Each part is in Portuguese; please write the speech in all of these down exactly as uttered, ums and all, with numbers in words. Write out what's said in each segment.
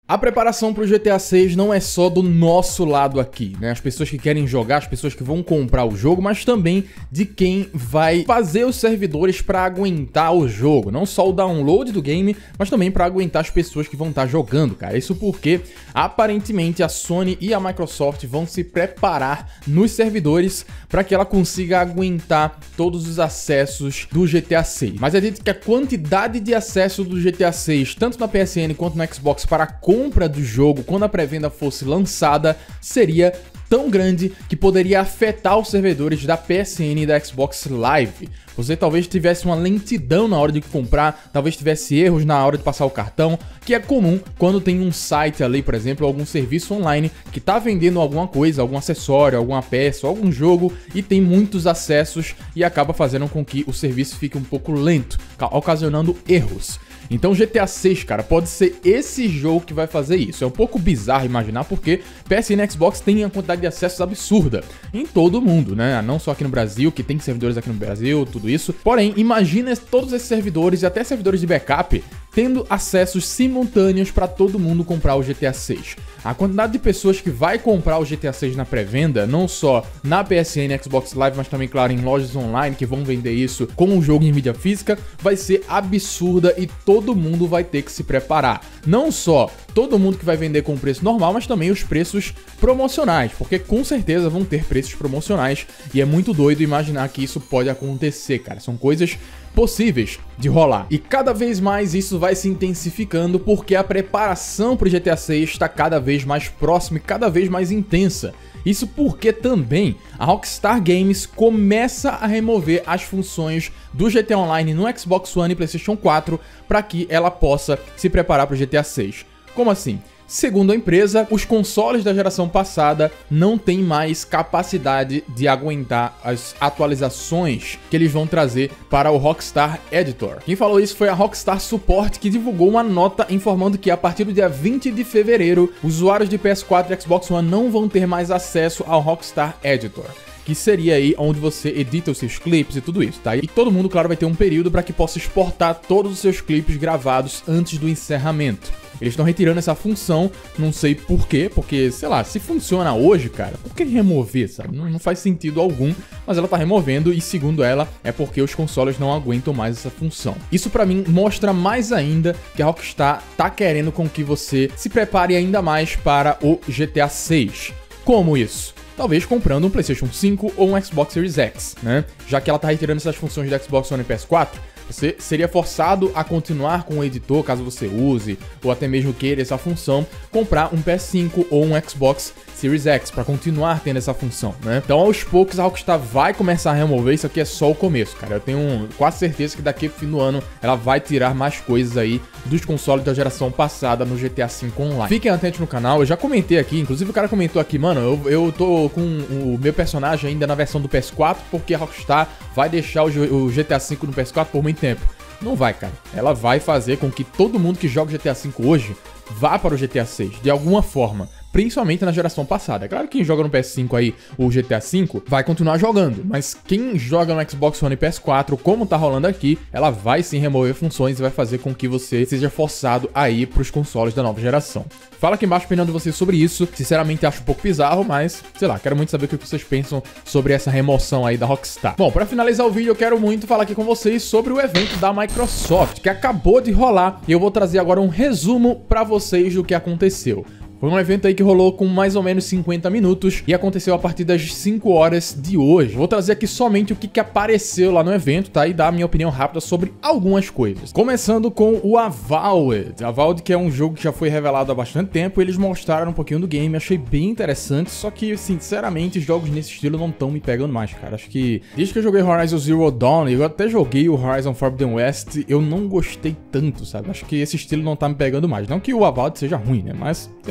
A preparação para o G T A seis não é só do nosso lado aqui, né? As pessoas que querem jogar, as pessoas que vão comprar o jogo, mas também de quem vai fazer os servidores para aguentar o jogo. Não só o download do game, mas também para aguentar as pessoas que vão estar jogando, cara. Isso porque, aparentemente, a Sony e a Microsoft vão se preparar nos servidores para que ela consiga aguentar todos os acessos do G T A seis. Mas é dito que a quantidade de acesso do G T A seis, tanto na P S N quanto no Xbox, para a compra do jogo quando a pré-venda fosse lançada seria tão grande que poderia afetar os servidores da P S N e da Xbox Live. Você talvez tivesse uma lentidão na hora de comprar, talvez tivesse erros na hora de passar o cartão, que é comum quando tem um site ali, por exemplo, algum serviço online que está vendendo alguma coisa, algum acessório, alguma peça, algum jogo e tem muitos acessos e acaba fazendo com que o serviço fique um pouco lento, ocasionando erros. Então G T A seis, cara, pode ser esse jogo que vai fazer isso. É um pouco bizarro imaginar porque P S N e Xbox têm uma quantidade de acessos absurda em todo o mundo, né? Não só aqui no Brasil, que tem servidores aqui no Brasil, tudo isso. Porém, imagina todos esses servidores e até servidores de backup tendo acessos simultâneos para todo mundo comprar o G T A seis. A quantidade de pessoas que vai comprar o G T A seis na pré-venda, não só na P S N e Xbox Live, mas também, claro, em lojas online que vão vender isso com o jogo em mídia física, vai ser absurda e todo mundo vai ter que se preparar. Não só todo mundo que vai vender com preço normal, mas também os preços promocionais, porque com certeza vão ter preços promocionais e é muito doido imaginar que isso pode acontecer, cara. São coisas possíveis de rolar. E cada vez mais isso vai se intensificando porque a preparação para o G T A seis está cada vez mais próxima e cada vez mais intensa. Isso porque também a Rockstar Games começa a remover as funções do G T A Online no Xbox One e PlayStation quatro para que ela possa se preparar para o G T A seis. Como assim? Segundo a empresa, os consoles da geração passada não têm mais capacidade de aguentar as atualizações que eles vão trazer para o Rockstar Editor. Quem falou isso foi a Rockstar Support, que divulgou uma nota informando que a partir do dia vinte de fevereiro, usuários de P S quatro e Xbox One não vão ter mais acesso ao Rockstar Editor, que seria aí onde você edita os seus clipes e tudo isso, tá? E todo mundo, claro, vai ter um período para que possa exportar todos os seus clipes gravados antes do encerramento. Eles estão retirando essa função, não sei por quê, porque, sei lá, se funciona hoje, cara, por que remover, sabe? Não, não faz sentido algum, mas ela tá removendo e, segundo ela, é porque os consoles não aguentam mais essa função. Isso pra mim mostra mais ainda que a Rockstar tá querendo com que você se prepare ainda mais para o G T A seis. Como isso? Talvez comprando um PlayStation cinco ou um Xbox Series X, né? Já que ela tá retirando essas funções do Xbox One e P S quatro, você seria forçado a continuar com o editor, caso você use, ou até mesmo queira essa função, comprar um P S cinco ou um Xbox Series X para continuar tendo essa função, né? Então, aos poucos, a Rockstar vai começar a remover. Isso aqui é só o começo, cara. Eu tenho quase certeza que daqui pro fim do ano ela vai tirar mais coisas aí dos consoles da geração passada no G T A cinco Online. Fiquem atentos no canal, eu já comentei aqui, inclusive o cara comentou aqui, mano, eu, eu tô com o meu personagem ainda na versão do P S quatro porque a Rockstar vai deixar o, o G T A cinco no P S quatro por muito tempo. Não vai, cara. Ela vai fazer com que todo mundo que joga G T A cinco hoje vá para o G T A seis, de alguma forma. Principalmente na geração passada. É claro que quem joga no P S cinco aí o G T A cinco vai continuar jogando, mas quem joga no Xbox One e P S quatro, como tá rolando aqui, ela vai sim remover funções e vai fazer com que você seja forçado a ir pros consoles da nova geração. Fala aqui embaixo a opinião de vocês sobre isso. Sinceramente acho um pouco bizarro, mas sei lá, quero muito saber o que vocês pensam sobre essa remoção aí da Rockstar. Bom, pra finalizar o vídeo eu quero muito falar aqui com vocês sobre o evento da Microsoft, que acabou de rolar, e eu vou trazer agora um resumo pra vocês do que aconteceu. Foi um evento aí que rolou com mais ou menos cinquenta minutos e aconteceu a partir das cinco horas de hoje. Vou trazer aqui somente o que, que apareceu lá no evento, tá? E dar a minha opinião rápida sobre algumas coisas. Começando com o Avowed. Avowed, que é um jogo que já foi revelado há bastante tempo, eles mostraram um pouquinho do game, achei bem interessante, só que, sinceramente, jogos nesse estilo não estão me pegando mais, cara. Acho que, desde que eu joguei Horizon Zero Dawn, eu até joguei o Horizon Forbidden West, eu não gostei tanto, sabe? Acho que esse estilo não tá me pegando mais. Não que o Avowed seja ruim, né? Mas, sei lá,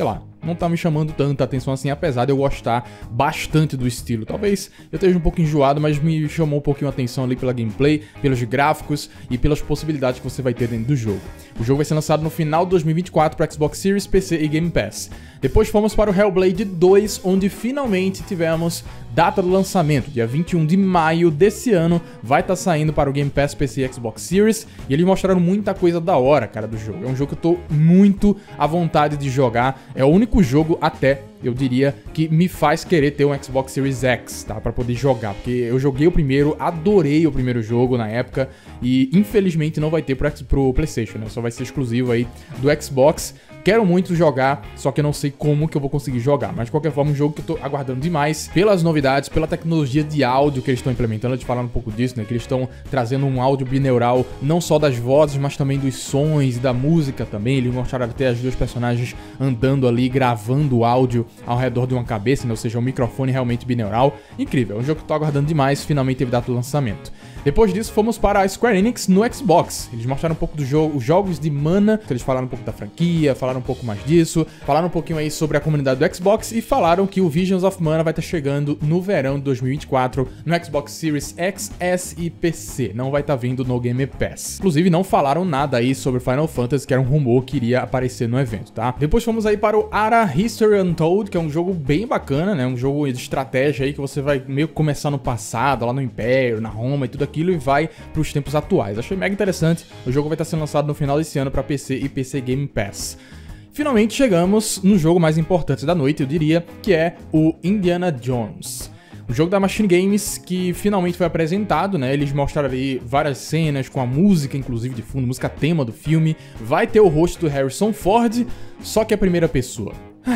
não tá me chamando tanta atenção assim, apesar de eu gostar bastante do estilo. Talvez eu esteja um pouco enjoado, mas me chamou um pouquinho a atenção ali pela gameplay, pelos gráficos e pelas possibilidades que você vai ter dentro do jogo. O jogo vai ser lançado no final de dois mil e vinte e quatro para Xbox Series, P C e Game Pass. Depois fomos para o Hellblade dois, onde finalmente tivemos data do lançamento. Dia vinte e um de maio desse ano vai estar tá saindo para o Game Pass, P C e Xbox Series. E eles mostraram muita coisa da hora, cara, do jogo. É um jogo que eu tô muito à vontade de jogar. É o único jogo até, eu diria, que me faz querer ter um Xbox Series X, tá? Pra poder jogar. Porque eu joguei o primeiro, adorei o primeiro jogo na época. E infelizmente não vai ter pro, pro PlayStation, né? Só vai ser exclusivo aí do Xbox. Quero muito jogar, só que eu não sei como que eu vou conseguir jogar. Mas de qualquer forma, um jogo que eu tô aguardando demais pelas novidades, pela tecnologia de áudio que eles estão implementando. Eles falaram um pouco disso, né? Que eles estão trazendo um áudio bineural, não só das vozes, mas também dos sons e da música também. Eles mostraram até as duas personagens andando ali, gravando o áudio ao redor de uma cabeça, né? Ou seja, um microfone realmente bineural. Incrível, é um jogo que eu tô aguardando demais, finalmente teve data do lançamento. Depois disso, fomos para a Square Enix no Xbox. Eles mostraram um pouco dos jogo, jogos de Mana, eles falaram um pouco da franquia, falaram um pouco mais disso, falaram um pouquinho aí sobre a comunidade do Xbox e falaram que o Visions of Mana vai estar chegando no verão de dois mil e vinte e quatro no Xbox Series X, S e P C. Não vai estar vindo no Game Pass. Inclusive, não falaram nada aí sobre Final Fantasy, que era um rumor que iria aparecer no evento, tá? Depois fomos aí para o Ara History Untold, que é um jogo bem bacana, né? Um jogo de estratégia aí que você vai meio que começar no passado, lá no Império, na Roma e tudo aquilo, e vai para os tempos atuais. Achei mega interessante. O jogo vai estar sendo lançado no final desse ano para P C e P C Game Pass. Finalmente chegamos no jogo mais importante da noite, eu diria, que é o Indiana Jones. O jogo da Machine Games que finalmente foi apresentado, né? Eles mostraram ali várias cenas com a música, inclusive de fundo, música tema do filme. Vai ter o rosto do Harrison Ford, só que é a primeira pessoa.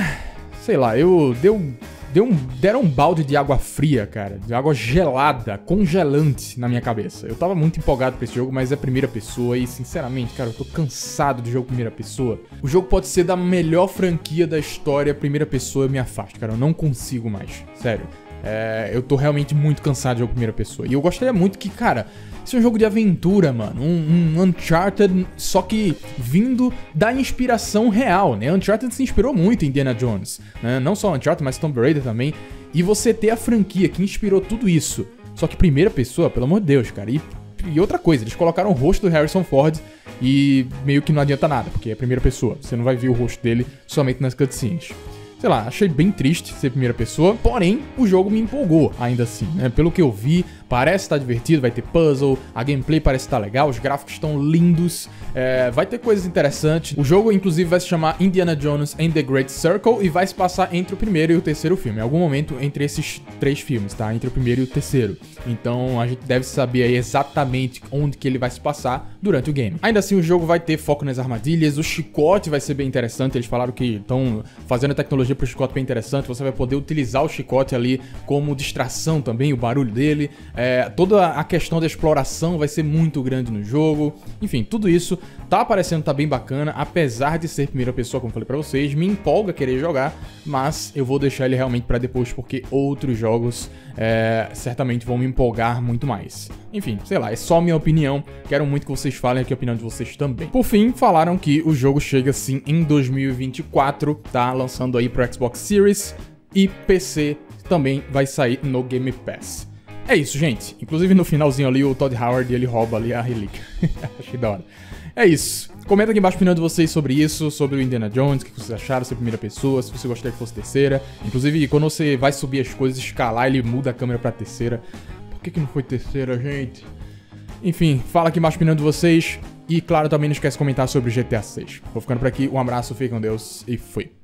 Sei lá, eu dei um... Deu um, deram um balde de água fria, cara, de água gelada, congelante na minha cabeça. Eu tava muito empolgado pra esse jogo, mas é primeira pessoa e, sinceramente, cara, eu tô cansado de jogo primeira pessoa. O jogo pode ser da melhor franquia da história, primeira pessoa eu me afasto, cara, eu não consigo mais, sério. É, eu tô realmente muito cansado de jogo primeira pessoa. E eu gostaria muito que, cara, isso é um jogo de aventura, mano. Um, um Uncharted, só que vindo da inspiração real, né? Uncharted se inspirou muito em Indiana Jones, né? Não só Uncharted, mas Tomb Raider também. E você ter a franquia que inspirou tudo isso, só que primeira pessoa, pelo amor de Deus, cara. E, e outra coisa, eles colocaram o rosto do Harrison Ford e meio que não adianta nada, porque é primeira pessoa. Você não vai ver o rosto dele somente nas cutscenes. Sei lá, achei bem triste ser primeira pessoa, porém, o jogo me empolgou ainda assim, né? Pelo que eu vi, parece estar divertido, vai ter puzzle, a gameplay parece estar legal, os gráficos estão lindos, é, vai ter coisas interessantes. O jogo, inclusive, vai se chamar Indiana Jones and the Great Circle e vai se passar entre o primeiro e o terceiro filme. Em algum momento entre esses três filmes, tá? Entre o primeiro e o terceiro. Então, a gente deve saber aí exatamente onde que ele vai se passar durante o game. Ainda assim, o jogo vai ter foco nas armadilhas, o chicote vai ser bem interessante, eles falaram que estão fazendo a tecnologia pro chicote bem interessante, você vai poder utilizar o chicote ali como distração também, o barulho dele, é, toda a questão da exploração vai ser muito grande no jogo, enfim, tudo isso tá parecendo tá bem bacana, apesar de ser primeira pessoa, como eu falei pra vocês, me empolga querer jogar, mas eu vou deixar ele realmente pra depois, porque outros jogos é, certamente vão me empolgar muito mais. Enfim, sei lá, é só minha opinião, quero muito que vocês falem aqui a opinião de vocês também. Por fim, falaram que o jogo chega sim em dois mil e vinte e quatro, tá lançando aí pro Xbox Series e P C também vai sair no Game Pass. É isso, gente. Inclusive no finalzinho ali o Todd Howard ele rouba ali a relíquia. Achei da hora. É isso. Comenta aqui embaixo a opinião de vocês sobre isso, sobre o Indiana Jones, o que vocês acharam, se é primeira pessoa, se você gostaria que fosse terceira. Inclusive, quando você vai subir as coisas, escalar, ele muda a câmera pra terceira. Por que que não foi terceira, gente? Enfim, fala aqui embaixo a opinião de vocês. E, claro, também não esquece de comentar sobre o G T A seis. Vou ficando por aqui, um abraço, fique com Deus e fui.